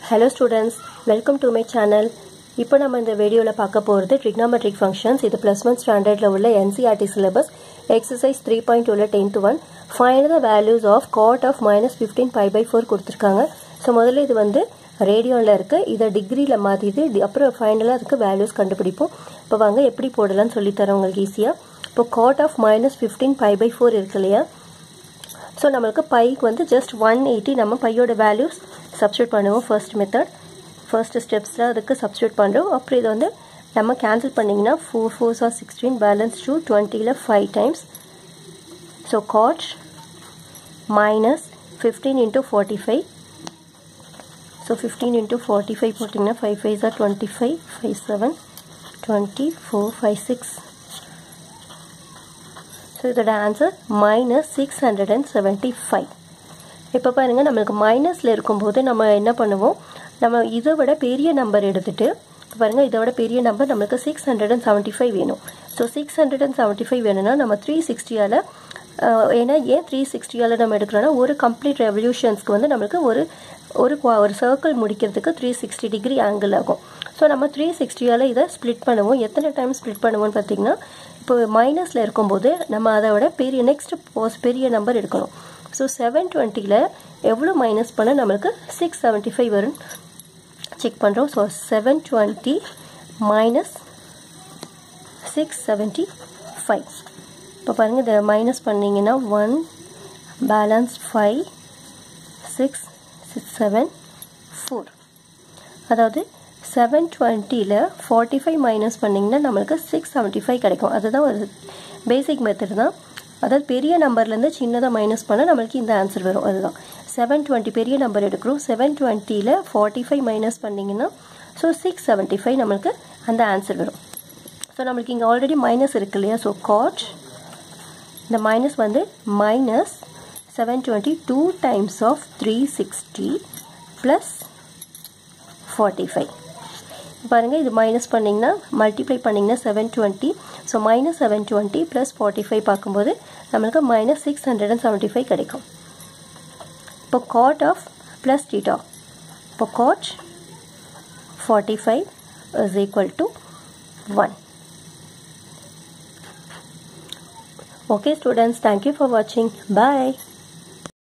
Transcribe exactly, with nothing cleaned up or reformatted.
Hello students, welcome to my channel. இப்போ நம்ம இந்த வீடியோல பார்க்க போறது trigonometric functions. இது plus one standardல உள்ள N C E R T syllabus exercise three point two ல tenth one. Find the values of cot of minus fifteen pi by four கொடுத்திருக்காங்க. சோ முதல்ல இது வந்து ரேடியன்ல இருக்கு. இத டிகிரில மாத்திட்டு அப்புறம் ஃபைனலா அதுக்கு வேல்யூஸ் கண்டுபிடிப்போம். இப்போ வாங்க எப்படி போடலாம்னு சொல்லி தரேன் உங்களுக்கு ஈஸியா. இப்போ cot of minus fifteen pi by four இருக்குலையா? So நமக்கு pi க்கு வந்து just one eighty நம்ம பையோட values substitute பண்ணுவோம் first method. First steps ல அதுக்கு substitute பண்றோம். அப்புறம் இது வந்து நம்ம cancel பண்ணீங்கன்னா four fours are sixteen balance two twenty ல five times. So cot minus fifteen into forty-five. So fifteen into forty-five போட்டீங்கன்னா five fives are twenty-five, five seven, twenty-four, five six. So இதோட answer minus six hundred seventy-five. இப்போ பாருங்க நமக்கு மைனஸ்ல இருக்கும்போது நம்ம என்ன பண்ணுவோம், நம்ம இதை விட பெரிய நம்பர் எடுத்துட்டு பாருங்க இதை விட பெரிய நம்பர் நமக்கு six hundred seventy-five வேணும். ஸோ six hundred seventy-five வேணும்னா நம்ம three sixty ஆல ஏன்னா ஏன் three sixty ஆல நம்ம எடுக்கிறோம்னா ஒரு கம்ப்ளீட் ரெவல்யூஷன்ஸ்க்கு வந்து நமக்கு ஒரு ஒரு ஒரு சர்க்கிள் முடிக்கிறதுக்கு three sixty டிகிரி ஆங்கிள் ஆகும். ஸோ நம்ம three sixty ஆல இதை ஸ்ப்ளிட் பண்ணுவோம். எத்தனை டைம் ஸ்ப்ளிட் பண்ணுவோம்னு பார்த்தீங்கன்னா இப்போ மைனஸில் இருக்கும்போது நம்ம அதை விட பெரிய நெக்ஸ்ட் பெரிய நம்பர் எடுக்கணும். ஸோ செவன் டுவெண்ட்டியில் எவ்வளோ மைனஸ் பண்ண நம்மளுக்கு சிக்ஸ் செவன்ட்டி ஃபைவ் வரும் செக் பண்ணுறோம். So seven twenty minus six seventy five. இப்போ பாருங்கள் இதை மைனஸ் பண்ணிங்கன்னா one balance five six six seven four. அதாவது செவன் டுவெண்ட்டியில் ஃபார்ட்டி ஃபைவ் மைனஸ் பண்ணிங்கன்னா நம்மளுக்கு சிக்ஸ் செவன்ட்டி ஃபைவ் கிடைக்கும். அதுதான் ஒரு பேசிக் மெத்தட் தான். அதாவது பெரிய நம்பர்லேருந்து சின்னதாக மைனஸ் பண்ணால் நம்மளுக்கு இந்த ஆன்சர் வரும். அதுதான் செவன் டுவெண்ட்டி பெரிய நம்பர் எடுக்கிறோம். செவன் டுவெண்ட்டியில் ஃபார்ட்டி ஃபைவ் மைனஸ் பண்ணிங்கன்னா ஸோ சிக்ஸ் செவன்ட்டி ஃபைவ் நம்மளுக்கு அந்த ஆன்சர் வரும். ஸோ நம்மளுக்கு இங்கே ஆல்ரெடி மைனஸ் இருக்கு இல்லையா? ஸோ காட் இந்த மைனஸ் வந்து minus seven twenty two times of three sixty plus forty five. பாருங்கள் இது மைனஸ் பண்ணிங்கன்னா மல்டிப்ளை பண்ணிங்கன்னா seven twenty. So minus seven twenty plus forty five பார்க்கும்போது நம்மளுக்கு minus six hundred and seventy five கிடைக்கும். இப்போ காட் ஆஃப் ப்ளஸ் டீட்டா, இப்போ cot forty five is equal to one. Okay students, thank you for வாட்சிங். பாய்.